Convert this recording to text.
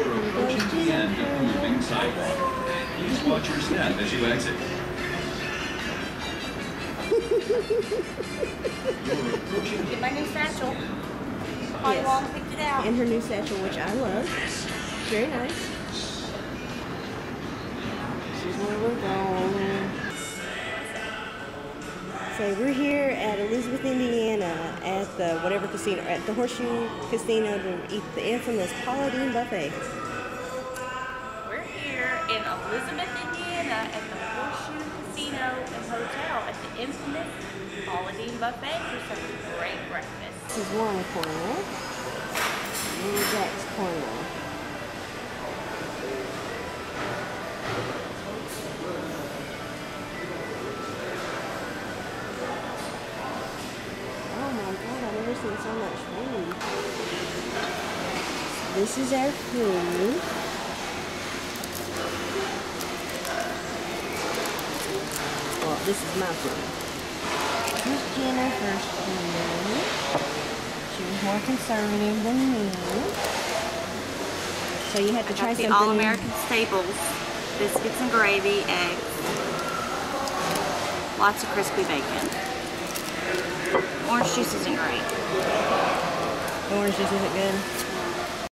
You're approaching the end of the moving sidewalk. Please watch your step as you exit. You're approaching. Get my new satchel. Connie Long picked it out. And her new satchel, which I love. Very nice. This is where we're going. So we're here at Elizabeth, Indiana, at the whatever casino, at the Horseshoe Casino to eat the infamous Paula Deen buffet. We're here in Elizabeth, Indiana, at the Horseshoe Casino and Hotel at the infamous Paula Deen buffet for some great breakfast. This is one corner. And Jack's corner. Oh my God, I've never seen so much food. This is our food. Well, this is my food. Here's Jennafer's food. She was more conservative than me. So you have to try something. The all-American staples, biscuits and gravy, eggs, lots of crispy bacon. Orange juice isn't great. Orange juice isn't good?